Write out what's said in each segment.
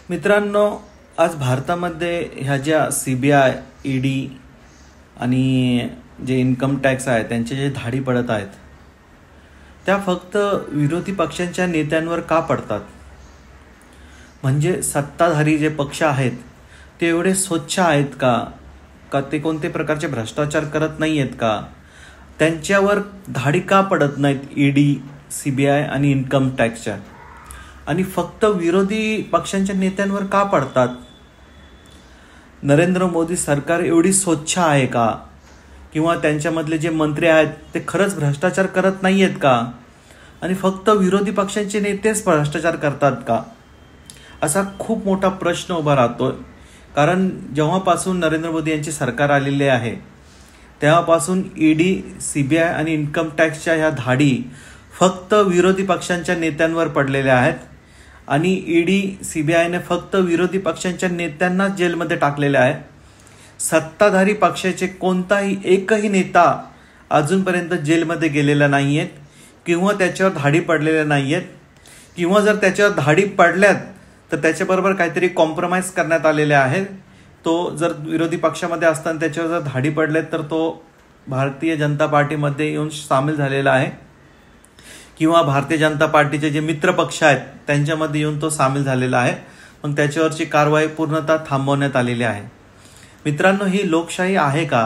मित्रांनो, आज भारतामध्ये ह्या ज्या CBI, ED आणि जे इन्कम टॅक्स आहे त्यांचे जे धाडी पडत आहेत त्या फक्त विरोधी पक्षांच्या नेत्यांवर का पडतात? म्हणजे सत्ताधारी जे पक्ष आहेत ते एवढे स्वच्छ आहेत का ते कोणते प्रकारचे भ्रष्टाचार करत नाही आहेत का? त्यांच्यावर धाडी का पडत नाहीत ED, CBI आणि इन्कम टॅक्सच्या, आणि फक्त विरोधी पक्षांच्या नेत्यांवर का पडतात? नरेंद्र मोदी सरकार एवढी स्वच्छ आहे का? किंवा त्यांच्यामधले जे मंत्री आहेत ते खरंच भ्रष्टाचार करत नाही आहेत का? आणि फक्त विरोधी पक्षांचे नेतेच भ्रष्टाचार करतात का? असा खूप मोठा प्रश्न उभा राहतोय. कारण जेव्हापासून नरेंद्र मोदी यांची सरकार आलेली आहे तेव्हापासून ED, CBI आणि इन्कम टॅक्सच्या ह्या धाडी फक्त विरोधी पक्षांच्या नेत्यांवर पडलेल्या आहेत. आणि ED, CBIने फक्त विरोधी पक्षांच्या नेत्यांनाच जेलमध्ये टाकलेले आहे. सत्ताधारी पक्षाचे कोणताही एकही नेता अजूनपर्यंत जेलमध्ये गेलेला नाही आहेत किंवा त्याच्यावर धाडी पडलेल्या नाही आहेत. किंवा जर त्याच्यावर धाडी पडल्यात तर त्याच्याबरोबर काहीतरी कॉम्प्रोमाइज करण्यात आलेले आहे. तो जर विरोधी पक्षामध्ये असताना त्याच्यावर जर धाडी पडल्यात तर तो भारतीय जनता पार्टीमध्ये येऊन सामील झालेला आहे किंवा भारतीय जनता पार्टीचे जे मित्र पक्ष आहेत त्यांच्यामध्ये येऊन तो सामील झालेला आहे. मग त्याच्यावरची कारवाई पूर्णतः थांबवण्यात आलेली आहे. मित्रांनो, ही लोकशाही आहे का?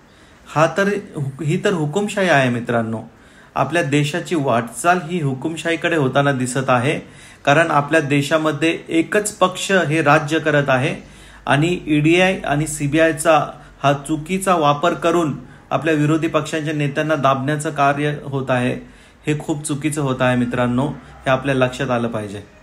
ही तर हुकुमशाही आहे मित्रांनो. आपल्या देशाची वाटचाल ही हुकुमशाहीकडे होताना दिसत आहे. कारण आपल्या देशामध्ये एकच पक्ष हे राज्य करत आहे आणि ED आणि CBIचा हा चुकीचा वापर करून आपल्या विरोधी पक्षांच्या नेत्यांना दाबण्याचं कार्य होत आहे. हे खूप चुकीचं होत आहे मित्रांनो. हे आपल्या लक्षात आलं पाहिजे.